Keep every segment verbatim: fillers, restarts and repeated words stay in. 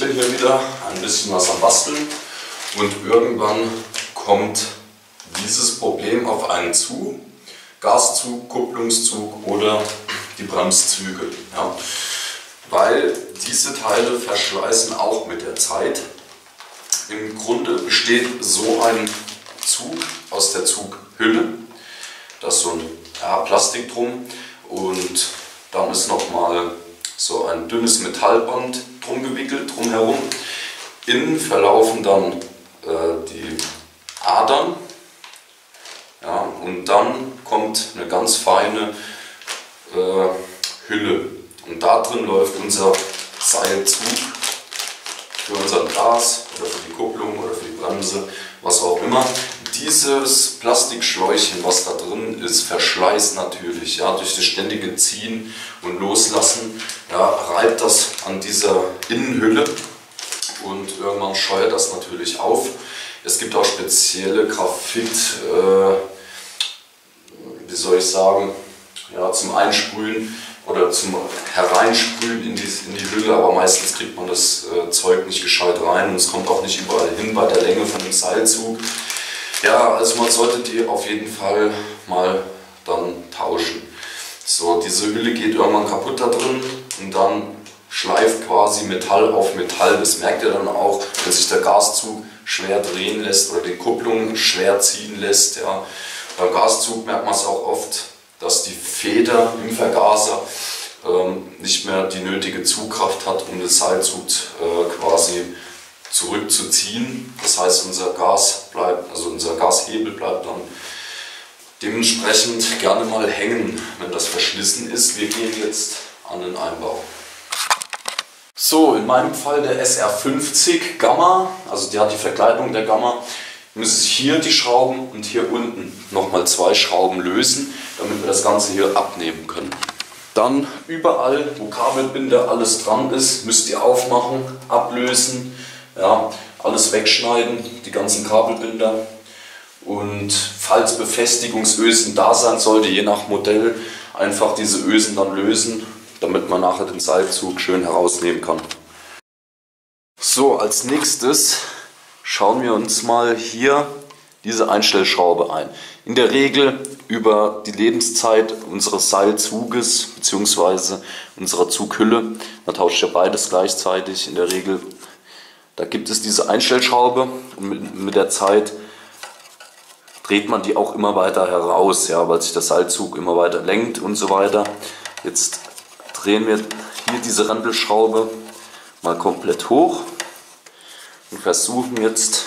bin hier wieder ein bisschen was am Basteln und irgendwann kommt dieses Problem auf einen zu. Gaszug, Kupplungszug oder die Bremszüge. Ja. Weil diese Teile verschleißen auch mit der Zeit. Im Grunde besteht so ein Zug aus der Zughülle. Da ist so ein ja, Plastik drum und dann ist nochmal so ein dünnes Metallband drum gewickelt, drumherum. Innen verlaufen dann äh, die Adern, ja, und dann kommt eine ganz feine äh, Hülle. Und da drin läuft unser Seilzug für unseren Gas oder für die Kupplung oder für die Bremse, was auch immer. Dieses Plastikschläuchchen, was da drin ist, verschleißt natürlich, ja, durch das ständige Ziehen und Loslassen, ja, reibt das an dieser Innenhülle und irgendwann scheuert das natürlich auf. Es gibt auch spezielle Graphit, äh, wie soll ich sagen, ja, zum Einsprühen oder zum Hereinsprühen in die, in die Hülle, aber meistens kriegt man das äh, Zeug nicht gescheit rein und es kommt auch nicht überall hin bei der Länge von dem Seilzug. Ja, also man sollte die auf jeden Fall mal dann tauschen. So, diese Hülle geht irgendwann kaputt da drin und dann schleift quasi Metall auf Metall. Das merkt ihr dann auch, wenn sich der Gaszug schwer drehen lässt oder die Kupplung schwer ziehen lässt. Ja. Beim Gaszug merkt man es auch oft, dass die Feder im Vergaser ähm, nicht mehr die nötige Zugkraft hat, um den Seilzug äh, quasi zurückzuziehen. Das heißt, unser Gas bleibt, also unser Gashebel bleibt dann dementsprechend gerne mal hängen, wenn das verschlissen ist. Wir gehen jetzt an den Einbau. So, in meinem Fall der S R fünfzig Gamma, also die hat die Verkleidung der Gamma, muss ich hier die Schrauben und hier unten nochmal zwei Schrauben lösen, damit wir das Ganze hier abnehmen können. Dann überall, wo Kabelbinder alles dran ist, müsst ihr aufmachen, ablösen, ja, alles wegschneiden, die ganzen Kabelbinder. Und falls Befestigungsösen da sein sollte, je nach Modell, einfach diese Ösen dann lösen, damit man nachher den Seilzug schön herausnehmen kann. So, als nächstes schauen wir uns mal hier diese Einstellschraube ein. In der Regel über die Lebenszeit unseres Seilzuges bzw. unserer Zughülle, man tauscht ja beides gleichzeitig in der Regel. Da gibt es diese Einstellschraube und mit, mit der Zeit dreht man die auch immer weiter heraus, ja, weil sich der Seilzug immer weiter lenkt und so weiter. Jetzt drehen wir hier diese Rändelschraube mal komplett hoch und versuchen jetzt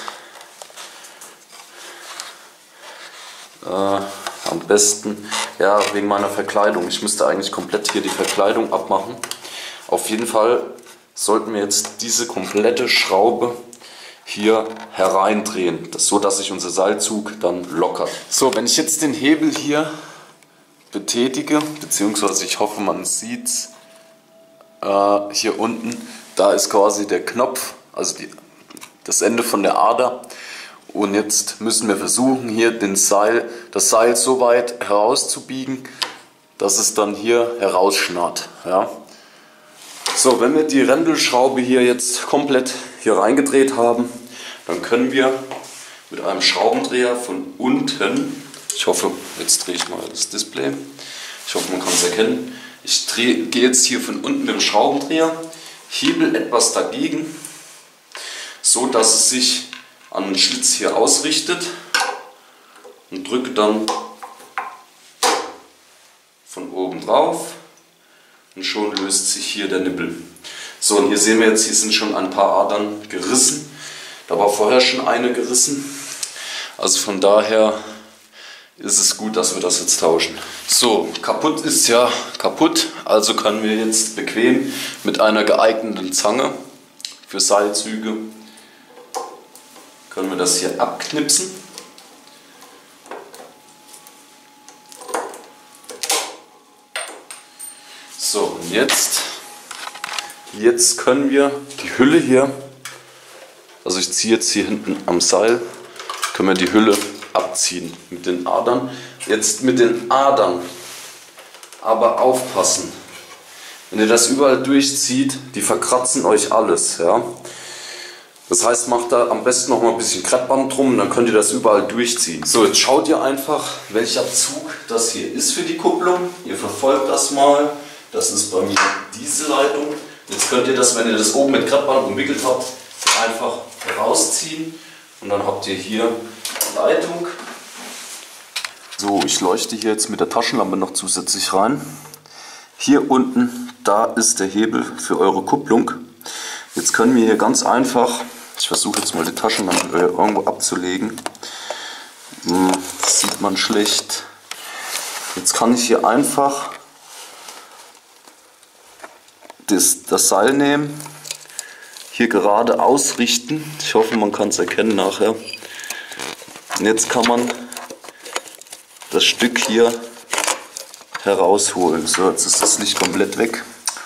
äh, am besten, ja, wegen meiner Verkleidung, ich müsste eigentlich komplett hier die Verkleidung abmachen. Auf jeden Fall sollten wir jetzt diese komplette Schraube hier hereindrehen, das so, dass sich unser Seilzug dann lockert. So, wenn ich jetzt den Hebel hier betätige, beziehungsweise ich hoffe, man sieht es äh, hier unten, da ist quasi der Knopf, also die, das Ende von der Ader. Und jetzt müssen wir versuchen, hier den Seil, das Seil so weit herauszubiegen, dass es dann hier herausschnarrt. Ja. So, wenn wir die Rändelschraube hier jetzt komplett hier reingedreht haben, dann können wir mit einem Schraubendreher von unten, ich hoffe, jetzt drehe ich mal das Display, ich hoffe, man kann es erkennen, ich drehe, gehe jetzt hier von unten mit dem Schraubendreher, hebel etwas dagegen, so dass es sich an den Schlitz hier ausrichtet und drücke dann von oben drauf. Und schon löst sich hier der Nippel. So, und hier sehen wir jetzt, hier sind schon ein paar Adern gerissen. Da war vorher schon eine gerissen. Also von daher ist es gut, dass wir das jetzt tauschen. So, kaputt ist ja kaputt. Also können wir jetzt bequem mit einer geeigneten Zange für Seilzüge, können wir das hier abknipsen. So, und jetzt, jetzt können wir die Hülle hier, also ich ziehe jetzt hier hinten am Seil, können wir die Hülle abziehen mit den Adern. Jetzt mit den Adern aber aufpassen, wenn ihr das überall durchzieht, die verkratzen euch alles. Ja? Das heißt, macht da am besten noch mal ein bisschen Kreppband drum und dann könnt ihr das überall durchziehen. So, jetzt schaut ihr einfach, welcher Zug das hier ist für die Kupplung. Ihr verfolgt das mal. Das ist bei mir diese Leitung. Jetzt könnt ihr das, wenn ihr das oben mit Kreppband umwickelt habt, einfach herausziehen. Und dann habt ihr hier die Leitung. So, ich leuchte hier jetzt mit der Taschenlampe noch zusätzlich rein. Hier unten, da ist der Hebel für eure Kupplung. Jetzt können wir hier ganz einfach, ich versuche jetzt mal die Taschenlampe irgendwo abzulegen. Das sieht man schlecht. Jetzt kann ich hier einfach das, das Seil nehmen, hier gerade ausrichten. Ich hoffe, man kann es erkennen nachher. Und jetzt kann man das Stück hier herausholen. So, jetzt ist das Licht komplett weg.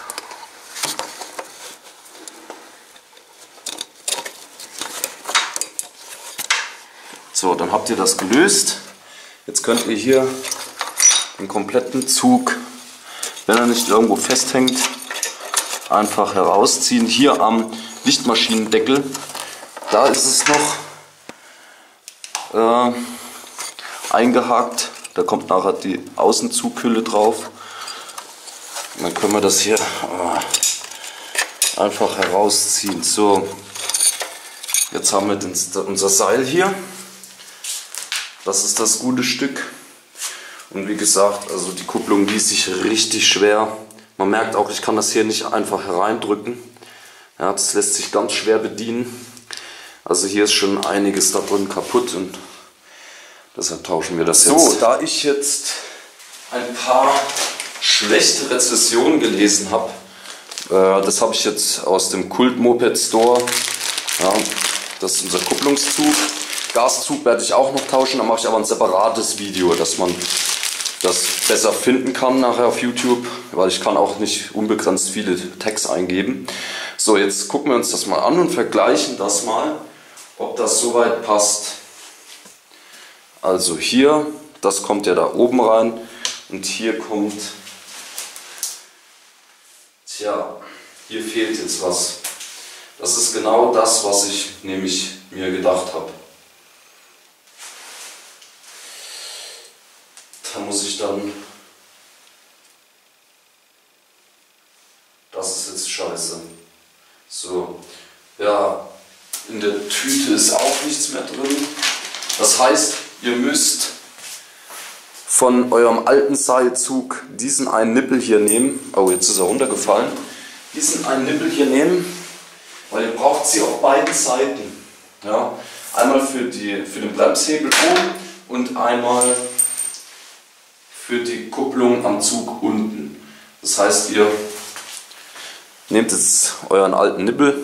So, dann habt ihr das gelöst. Jetzt könnt ihr hier den kompletten Zug, wenn er nicht irgendwo festhängt, einfach herausziehen. Hier am Lichtmaschinendeckel, da ist es noch äh, eingehakt. Da kommt nachher die Außenzughülle drauf. Und dann können wir das hier äh, einfach herausziehen. So, jetzt haben wir den, unser Seil hier. Das ist das gute Stück. Und wie gesagt, also die Kupplung ließ sich richtig schwer. Man merkt auch, ich kann das hier nicht einfach hereindrücken. Ja, das lässt sich ganz schwer bedienen. Also hier ist schon einiges da drin kaputt und deshalb tauschen wir das jetzt. So, da ich jetzt ein paar schlechte Rezensionen gelesen habe, äh, das habe ich jetzt aus dem Kult Moped Store. Ja, das ist unser Kupplungszug. Gaszug werde ich auch noch tauschen, da mache ich aber ein separates Video, dass man das besser finden kann nachher auf YouTube, weil ich kann auch nicht unbegrenzt viele Tags eingeben. So, jetzt gucken wir uns das mal an und vergleichen das mal, ob das soweit passt. Also hier, das kommt ja da oben rein und hier kommt, tja, hier fehlt jetzt was. Das ist genau das, was ich nämlich mir gedacht habe. Da muss ich dann, das ist jetzt scheiße. So, ja, in der Tüte ist auch nichts mehr drin. Das heißt, ihr müsst von eurem alten Seilzug diesen einen Nippel hier nehmen. Oh, jetzt ist er runtergefallen. Diesen einen Nippel hier nehmen, weil ihr braucht sie auf beiden Seiten. Ja, einmal für, die, für den Bremshebel oben und einmal für die Kupplung am Zug unten. Das heißt, ihr nehmt jetzt euren alten Nippel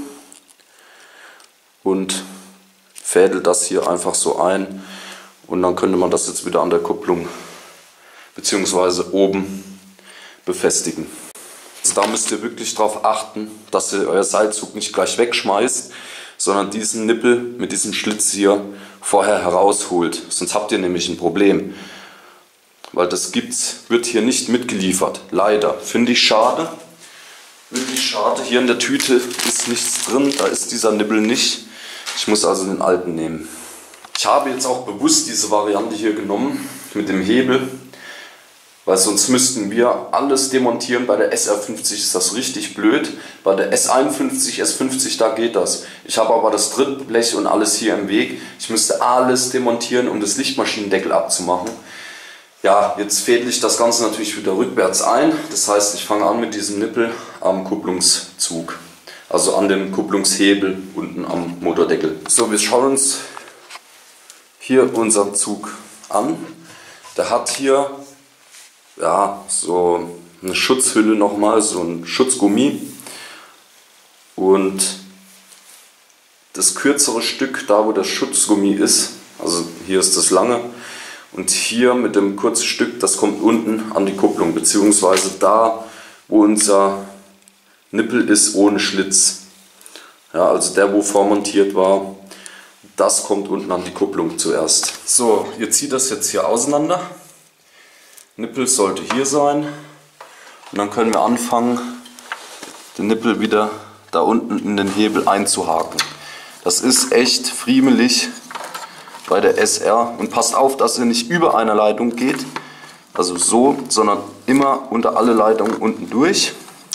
und fädelt das hier einfach so ein und dann könnte man das jetzt wieder an der Kupplung bzw. oben befestigen. Also da müsst ihr wirklich darauf achten, dass ihr euer Seilzug nicht gleich wegschmeißt, sondern diesen Nippel mit diesem Schlitz hier vorher herausholt. Sonst habt ihr nämlich ein Problem. Weil das gibt's, wird hier nicht mitgeliefert. Leider. Finde ich schade. Wirklich schade. Hier in der Tüte ist nichts drin. Da ist dieser Nippel nicht. Ich muss also den alten nehmen. Ich habe jetzt auch bewusst diese Variante hier genommen mit dem Hebel. Weil sonst müssten wir alles demontieren. Bei der S R fünfzig ist das richtig blöd. Bei der S einundfünfzig, S fünfzig, da geht das. Ich habe aber das Trittblech und alles hier im Weg. Ich müsste alles demontieren, um das Lichtmaschinendeckel abzumachen. Ja, jetzt fädle ich das Ganze natürlich wieder rückwärts ein. Das heißt, ich fange an mit diesem Nippel am Kupplungszug. Also an dem Kupplungshebel unten am Motordeckel. So, wir schauen uns hier unseren Zug an. Der hat hier ja, so eine Schutzhülle nochmal, so ein Schutzgummi. Und das kürzere Stück, da wo das Schutzgummi ist, also hier ist das lange, und hier mit dem kurzen Stück, das kommt unten an die Kupplung, beziehungsweise da, wo unser Nippel ist ohne Schlitz. Ja, also der, wo vormontiert war, das kommt unten an die Kupplung zuerst. So, ihr zieht das jetzt hier auseinander. Nippel sollte hier sein. Und dann können wir anfangen, den Nippel wieder da unten in den Hebel einzuhaken. Das ist echt friemelig bei der S R. Und passt auf, dass ihr nicht über einer Leitung geht, also so, sondern immer unter alle Leitungen unten durch.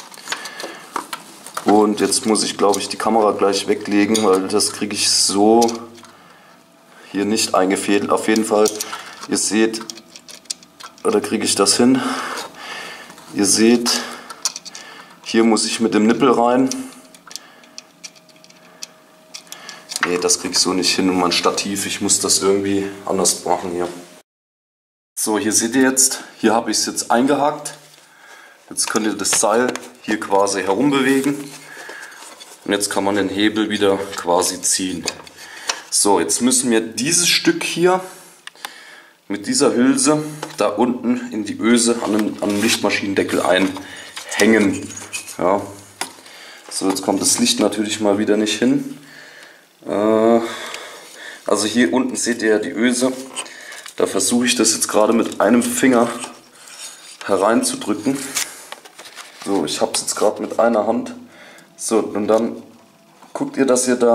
Und jetzt muss ich, glaube ich, die Kamera gleich weglegen, weil das kriege ich so hier nicht eingefädelt. Auf jeden Fall, ihr seht, oder kriege ich das hin? Ihr seht, hier muss ich mit dem Nippel rein. Nee, das kriege ich so nicht hin. Und mein Stativ, ich muss das irgendwie anders machen hier. So, hier seht ihr jetzt, hier habe ich es jetzt eingehakt. Jetzt könnt ihr das Seil hier quasi herumbewegen. Und jetzt kann man den Hebel wieder quasi ziehen. So, jetzt müssen wir dieses Stück hier mit dieser Hülse da unten in die Öse an dem, an dem Lichtmaschinendeckel einhängen. Ja. So, jetzt kommt das Licht natürlich mal wieder nicht hin. Also hier unten seht ihr ja die Öse. Da versuche ich das jetzt gerade mit einem Finger hereinzudrücken. So, ich habe es jetzt gerade mit einer Hand. So, und dann guckt ihr, dass ihr da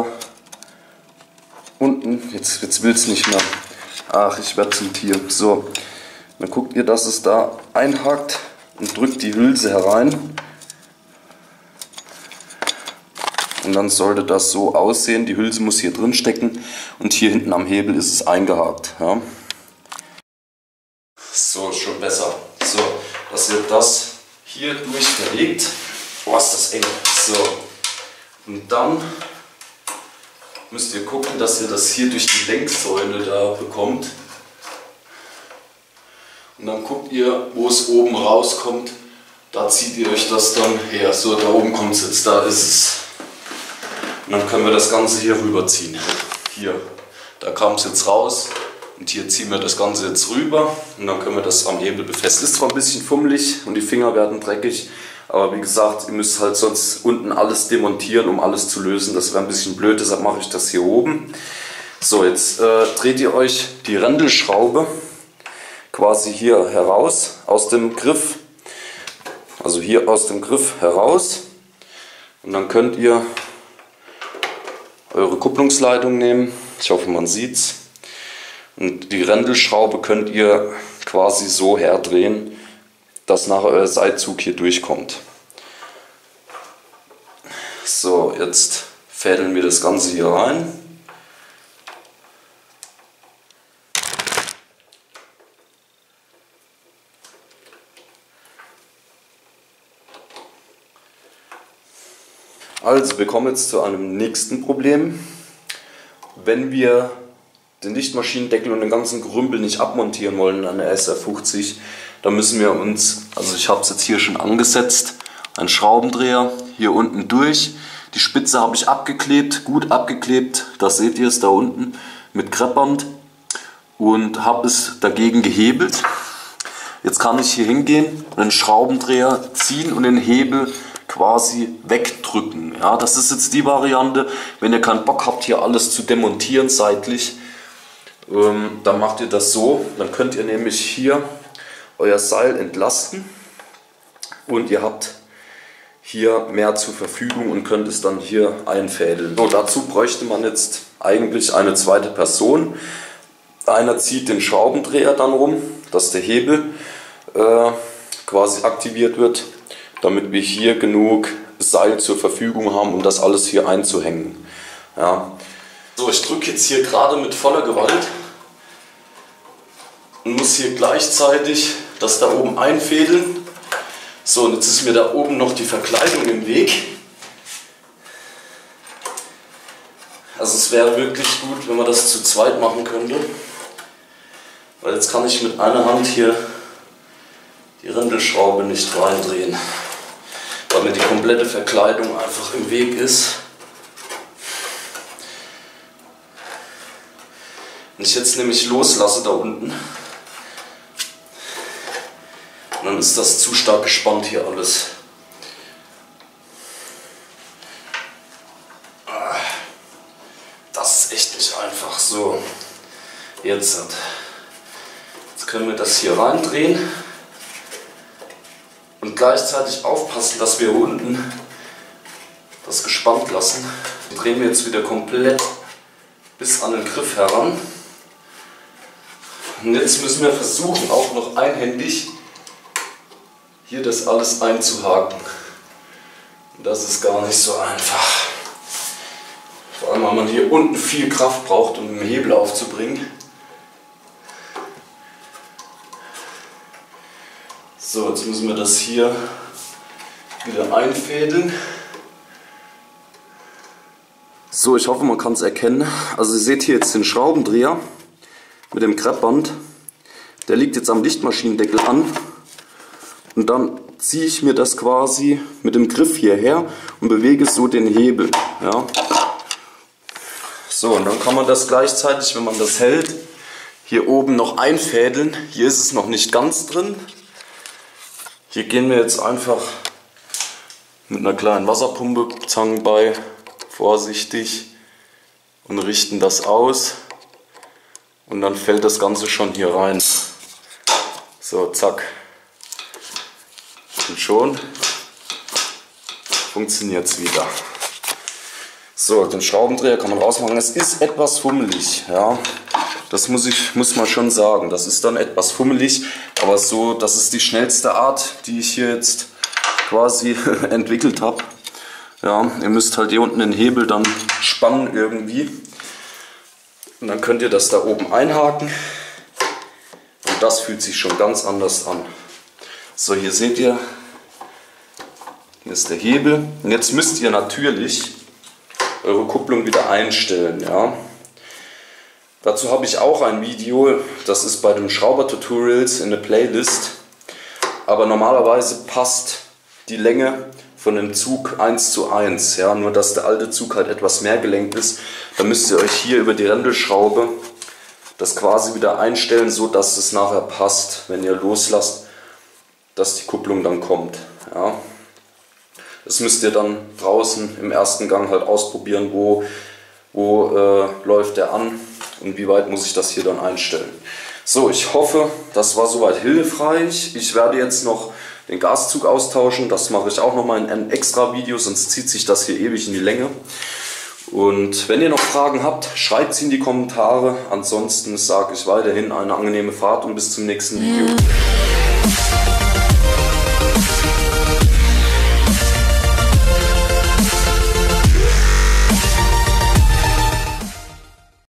unten, jetzt, jetzt will es nicht mehr. Ach, ich werde zum Tier. So, dann guckt ihr, dass es da einhakt und drückt die Hülse herein. Und dann sollte das so aussehen. Die Hülse muss hier drin stecken und hier hinten am Hebel ist es eingehakt. Ja. So, schon besser. So, dass ihr das hier durch verlegt. Boah, ist das eng. So, und dann müsst ihr gucken, dass ihr das hier durch die Lenksäule da bekommt. Und dann guckt ihr, wo es oben rauskommt. Da zieht ihr euch das dann her. So, da oben kommt es jetzt, da ist es. Und dann können wir das Ganze hier rüberziehen. Hier, da kam es jetzt raus. Und hier ziehen wir das Ganze jetzt rüber. Und dann können wir das am Hebel befestigen. Ist zwar ein bisschen fummelig und die Finger werden dreckig. Aber wie gesagt, ihr müsst halt sonst unten alles demontieren, um alles zu lösen. Das wäre ein bisschen blöd, deshalb mache ich das hier oben. So, jetzt äh, dreht ihr euch die Rändelschraube quasi hier heraus aus dem Griff. Also hier aus dem Griff heraus. Und dann könnt ihr eure Kupplungsleitung nehmen. Ich hoffe, man sieht's. Und die Rändelschraube könnt ihr quasi so herdrehen, dass nachher euer Seilzug hier durchkommt. So, jetzt fädeln wir das Ganze hier rein. Also, wir kommen jetzt zu einem nächsten Problem. Wenn wir den Lichtmaschinendeckel und den ganzen Gerümpel nicht abmontieren wollen an der S R fünfzig, dann müssen wir uns, also ich habe es jetzt hier schon angesetzt, einen Schraubendreher hier unten durch. Die Spitze habe ich abgeklebt, gut abgeklebt, das seht ihr es da unten mit Kreppband und habe es dagegen gehebelt. Jetzt kann ich hier hingehen, einen Schraubendreher ziehen und den Hebel quasi wegdrücken. Ja, das ist jetzt die Variante, wenn ihr keinen Bock habt, hier alles zu demontieren seitlich, ähm, dann macht ihr das so. Dann könnt ihr nämlich hier euer Seil entlasten und ihr habt hier mehr zur Verfügung und könnt es dann hier einfädeln. So, dazu bräuchte man jetzt eigentlich eine zweite Person. Einer zieht den Schraubendreher dann rum, dass der Hebel äh, quasi aktiviert wird, damit wir hier genug Seil zur Verfügung haben, um das alles hier einzuhängen. Ja. So, ich drücke jetzt hier gerade mit voller Gewalt und muss hier gleichzeitig das da oben einfädeln. So, und jetzt ist mir da oben noch die Verkleidung im Weg. Also es wäre wirklich gut, wenn man das zu zweit machen könnte. Weil jetzt kann ich mit einer Hand hier die Rändelschraube nicht reindrehen, weil mir die komplette Verkleidung einfach im Weg ist. Wenn ich jetzt nämlich loslasse da unten, dann ist das zu stark gespannt hier alles. Das ist echt nicht einfach. So, jetzt, jetzt können wir das hier reindrehen und gleichzeitig aufpassen, dass wir unten das gespannt lassen. drehen wir jetzt wieder komplett bis an den Griff heran. Und jetzt müssen wir versuchen, auch noch einhändig hier das alles einzuhaken. Und das ist gar nicht so einfach. Vor allem, weil man hier unten viel Kraft braucht, um den Hebel aufzubringen. So, jetzt müssen wir das hier wieder einfädeln. So, ich hoffe, man kann es erkennen. Also ihr seht hier jetzt den Schraubendreher mit dem Kreppband. Der liegt jetzt am Lichtmaschinendeckel an. Und dann ziehe ich mir das quasi mit dem Griff hierher und bewege so den Hebel. Ja. So, und dann kann man das gleichzeitig, wenn man das hält, hier oben noch einfädeln. Hier ist es noch nicht ganz drin. Hier gehen wir jetzt einfach mit einer kleinen Wasserpumpe Zangen bei, vorsichtig, und richten das aus. Und dann fällt das Ganze schon hier rein. So, zack. Und schon funktioniert es wieder. So, den Schraubendreher kann man rausmachen. Es ist etwas fummelig, ja. Das muss ich, muss man schon sagen. Das ist dann etwas fummelig, aber so, das ist die schnellste Art, die ich hier jetzt quasi entwickelt habe. Ja, ihr müsst halt hier unten den Hebel dann spannen irgendwie. Und dann könnt ihr das da oben einhaken. Und das fühlt sich schon ganz anders an. So, hier seht ihr, hier ist der Hebel. Und jetzt müsst ihr natürlich eure Kupplung wieder einstellen. Ja. Dazu habe ich auch ein Video, das ist bei den Schrauber-Tutorials in der Playlist. Aber normalerweise passt die Länge von dem Zug eins zu eins. Ja. Nur dass der alte Zug halt etwas mehr gelenkt ist. Da müsst ihr euch hier über die Rändelschraube das quasi wieder einstellen, so dass es nachher passt, wenn ihr loslasst, dass die Kupplung dann kommt. Ja. Das müsst ihr dann draußen im ersten Gang halt ausprobieren, wo, wo äh, läuft der an und wie weit muss ich das hier dann einstellen. So, ich hoffe, das war soweit hilfreich. Ich werde jetzt noch den Gaszug austauschen, das mache ich auch nochmal in einem extra Video, sonst zieht sich das hier ewig in die Länge. Und wenn ihr noch Fragen habt, schreibt sie in die Kommentare. Ansonsten sage ich weiterhin eine angenehme Fahrt und bis zum nächsten Video.